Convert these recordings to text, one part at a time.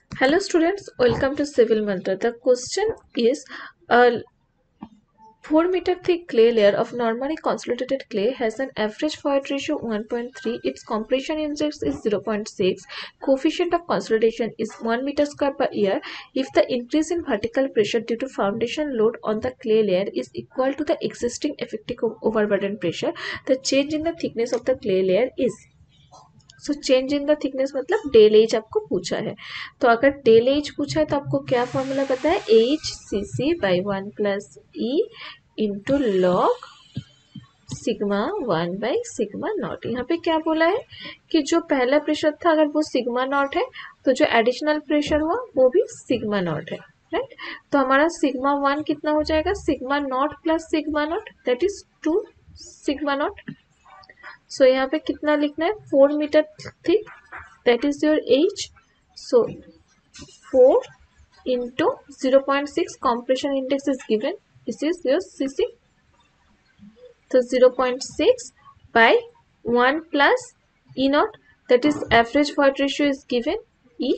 Hello students, welcome to Civil Mantra. The question is a 4-meter thick clay layer of normally consolidated clay has an average void ratio 1.3. Its compression index is 0.6. Coefficient of consolidation is 1 meter square per year. If the increase in vertical pressure due to foundation load on the clay layer is equal to the existing effective overburden pressure, the change in the thickness of the clay layer is. So change in the thickness मतलब डेल एज आपको पूछा है। तो अगर del as पूछा है तो आपको क्या फॉर्मूला पता है, H C C by 1 plus e into log sigma 1 by sigma nought. यहाँ पे क्या बोला है कि जो पहला प्रेशर था अगर वो सिग्मा नॉट है तो जो एडिशनल प्रेशर हुआ वो भी सिग्मा नॉट है, राइट। तो हमारा सिग्मा 1 कितना हो जाएगा, sigma nought plus sigma nought, that is 2 sigma nought. So यहाँ पे कितना लिखना है, 4 metre thick, that is your H. So 4 into 0.6 compression index is given, this is your CC. तो 0.6 by 1 plus e nought, that is average void ratio is given e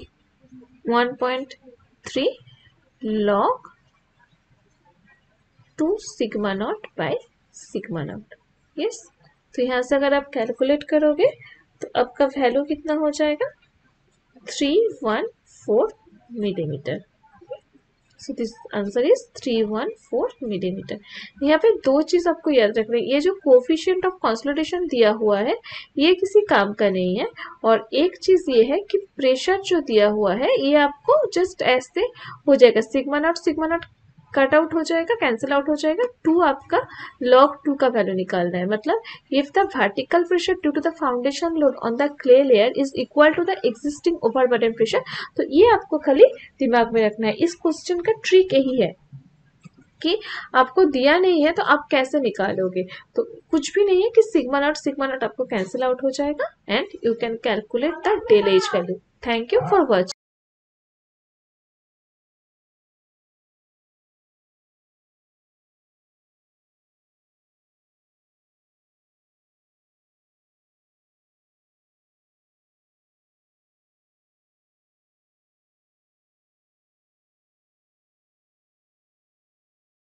1.3 log 2 sigma nought by sigma nought. Yes, तो यहाँ से अगर आप calculate करोगे तो आपका value कितना हो जाएगा, 314 millimetre. So this answer is 314 millimetre. यहाँ पे दो चीज आपको याद रखना है, ये जो कोफिशिएंट ऑफ कंसोलिडेशन दिया हुआ है ये किसी काम का नहीं है, और एक चीज ये है कि प्रेशर जो दिया हुआ है ये आपको जस्ट ऐसे हो जाएगा, सिग्मा नॉट कट आउट हो जाएगा, कैंसिल आउट हो जाएगा, 2 आपका log 2 का वैल्यू निकालना है। मतलब if the vertical pressure due to the foundation load on the clay layer is equal to the existing overburden pressure, तो ये आपको खाली दिमाग में रखना है। इस क्वेश्चन का ट्रिक यही है कि आपको दिया नहीं है तो आप कैसे निकालोगे, तो कुछ भी नहीं है कि सिग्मा नॉट आपको कैंसिल आउट हो जाएगा and you can calculate the del H value. Thank you for watching.